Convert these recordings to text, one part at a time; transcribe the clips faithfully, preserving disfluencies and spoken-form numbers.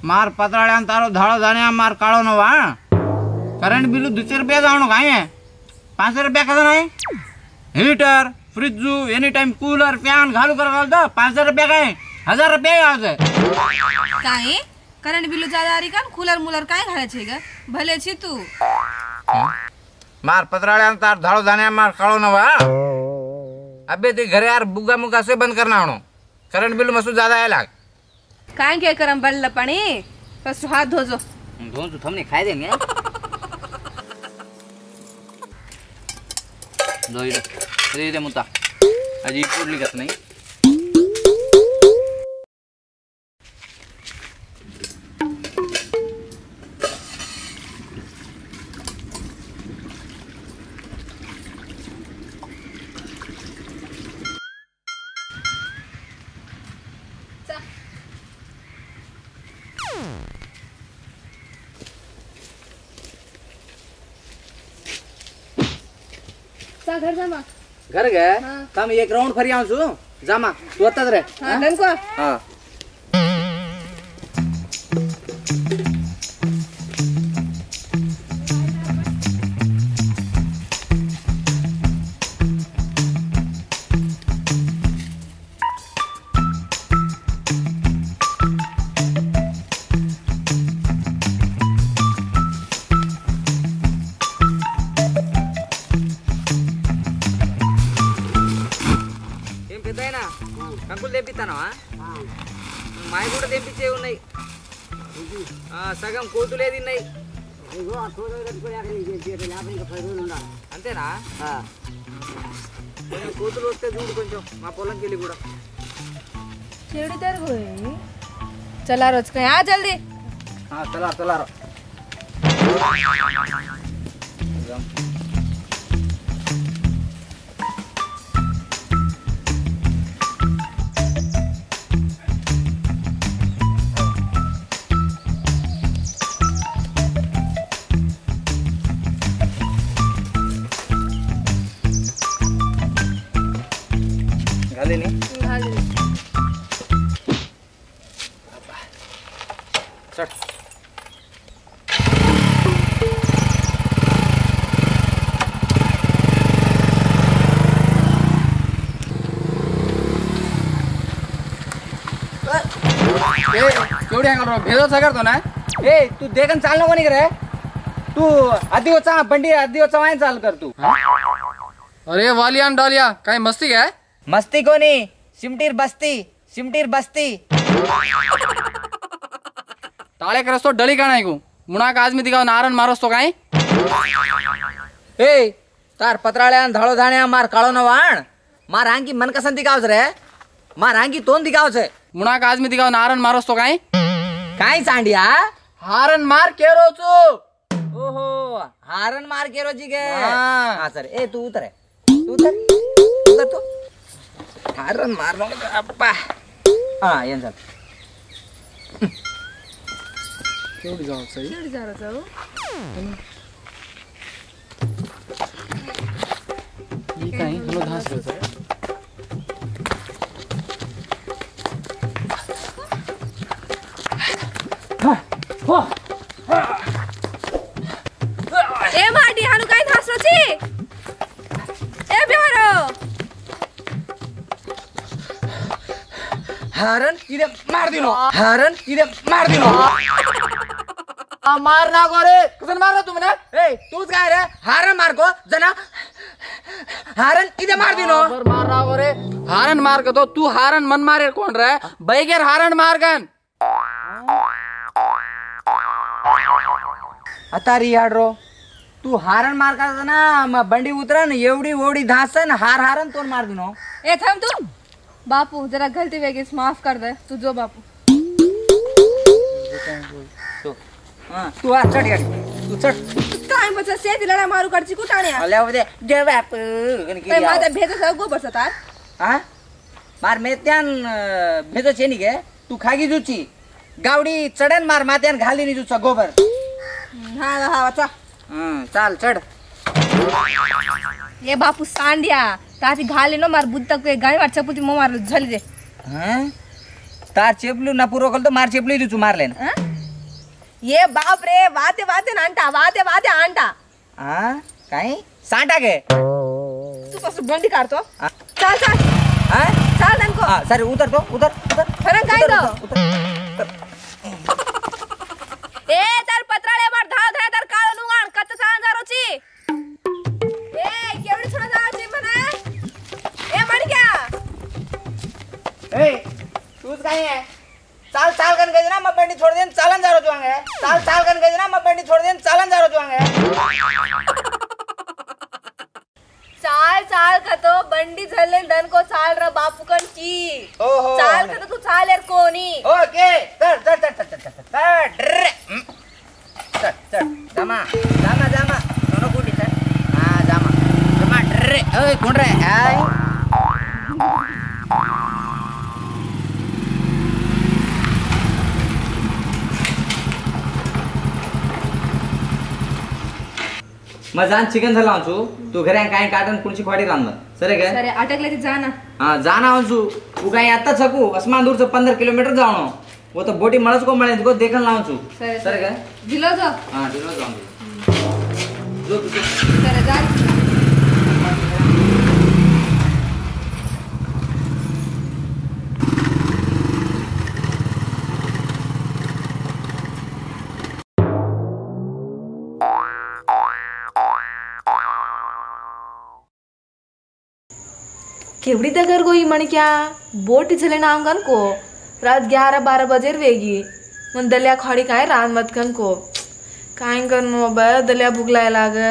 मार पत्राळ्यान तारो धाळो जाण्या मार काळो नवा करंट बिल दुसरे रुपया जावणो काय पाचशे रुपया कसं नाही heater fridge any time cooler fan घालू कर घालतो पाचशे रुपया काय हजार रुपया यावं काय करंट बिल ज्यादा आ रही का कूलर मुलर काय घालायचे ग भले छी तू मार पत्राळ्यान तार धाळो जाण्या मार काळो नवा अबे ते घरे यार बुगा मुगा से बंद करना हणो करंट बिल मसू ज्यादा आयला काय के करम बल्ल पाणी फस्ट हाथ धोजो धोन तू थमने खाय देंगे दो इधर इधर मुता अजी पुरली कत नहीं घर जामा घर गए काम एक राउंड फरी आऊं छु जामा तू अत्तद रे हां डन को हां अंकुल देपितानो हां माय కూడా దేపిచే ఉన్నాయి ఆ సగం కోతులేది ఉన్నాయి ఇగో ఆ కోతులు కట్టుకోలేకని చేసేది యాభై పది రోజులు ఉండాలి అంతేనా ఆ కోతులు వస్తే చూడు కొంచెం మా పొలంకి వెళ్ళి కూడా చెడు దర్గోయి चला रोज का आ जल्दी हां चला चला रो घाले नहीं घाले चल केवढी अंगल भेदो सगर तो ना ए तू देखन चाल नको निघ रे तू आधी होचा बंडी आधी होचा वाय चाल कर तू अरे वालियान डालिया काय मस्ती काय मस्ती कोणी सिमटीर बस्ती सिमटीर बस्ती ताळे करस तो डली का नाही गो मुणा का आज मी दिगाव नारन मारस तो काय ए तार पत्राळ्यान धाळो धाण्या मार काळो न वाण मार आंगी मन कसन दिगावस रे मार आंगी तोंड दिगावस मुणा का आज मी दिगाव नारन मारस तो काय काय सांडिया हारन मार केरो चो ओहो हारन मार केरो जी गे हां हां सर ए तू उतर तू उतर उतर तू हारन मारनो अप्पा हां येन चल केवढी जाऊ सही केवढी जाऊ जाऊ ही काय तुला घास करतो हो ए माटी हानु काय धासलो छी ए बेवरो हारन इधे मार दिनो हारन इधे मार दिनो मार ना को रे कसन मार तू मने ए तूच काय रे हारन मार को जना हारन इधे मार दिनो बर मार ना को रे हारन मार को तो तू हारन मन मारे कोण रे बैगेर हारन मारगन अतारी याडरो तू हारन मार का ना बंडी उतरन एवढी ओढी धासन हार हारन तोन मार दिनो ए थांब तू बापू जरा गलती वेगीस माफ कर दे तू जो बापू तो हां तू आ चढ गाडी तू चढ काय बचा से दिला मारू करची कुटाण्या आल्या होते जे बापू गण ए माझा भेद सगळं गो बसतात हां मार मेत्यान भेदो छे नी गे तू खागी जुची गावडी चढन मार मात्यान घाली नी जुचा गोबर हां हां वाचा हां चाल चढ ये बापू सांडिया ताती घाली नो मार बुद्ध के गाडी वाट चपुती मो मार झली दे हां तार चेपलू ना पुरो कल तो मार चेपली जुचू मारले ना ये बाप रे वाते वाते नांटा वाते वाते आंटा हा काय सांटा गे तू कसं बंडी काढतो हा? चाल चाल हा? चाल ननको हा, सर उतर तो उतर उतर खरं काय उतर, तो उतर. ए तर पत्राळे बार धाव धरा तर काळ नुगाण कत चाल जारोची ए केवढी छोडा जारोची म्हणा ए मणक्या ए तूच काय आहे चाल चाल कन गई ना मैं बंडी छोड़ देन चालन जा रहा हूँ चाल चाल कन गई ना मैं बंडी छोड़ देन चालन जा रहा हूँ चाल चाल का तो बंडी झल्ले धन को चाल र बापू कन की ओहो चाल का तो तू चाल यार कोणी ओके चल चल चल चल चल चल चल ड्रे चल चल जामा जामा जामा दोनों कुटी चल हाँ जामा जामा ड्रे ओए कौन रे आय मग जाण चिकन झाला आमचू तू घरी काय काटन कुणची खोडी रांद सरे काय सरे अटकले ते जाना हा जाना आमचू तू काय आता सकू अस्मान दूर से पंद्रह किलोमीटर जावणो वो तो बोटी मळच को मळे को देखल ना आमचू सरे सरे काय दिलो जो हा दिलो जाऊ जो तू सरे जा केवड़ी दगर गोई मन क्या बोट चले नाम कन को रात ग्यारह बारह बजे वेगी मन दलिया खाड़ी काय रात मत कन को काय करनो बे दलिया भूख लाए लागे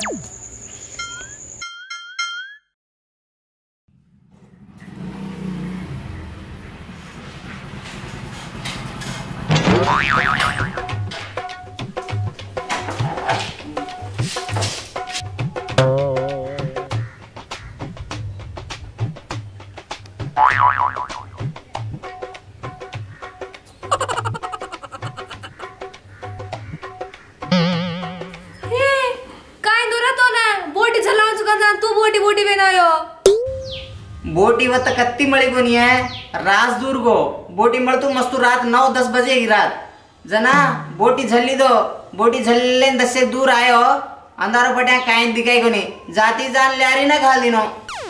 बोटी वत कत्ती मळी कोणी आहे राज दूर गो बोटी मळतू मस्तू रात नौ दस बजे की रात जना बोटी झल्ली दो बोटी झल्ले दस से दूर आयो अंधारो पट्या काय दिखाई कोणी जाती जान ल्यारी ना घाल दिनो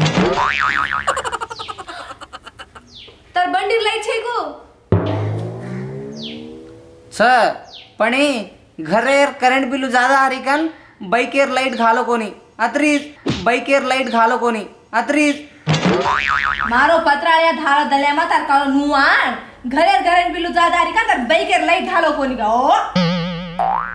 तर बंडी लई छे को सर पणी घरेर करंट बिलू ज्यादा हरिकन बाइकेर लाइट घालो कोणी अत्री बाइकेर लाइट घालो कोणी अत्री मारो पत्राळ्या धाळ दल्या मा तार काळो नुआन घरेर घरेन बिलू जादारी का तर बाइकेर लाईट धालो कोणी का ओ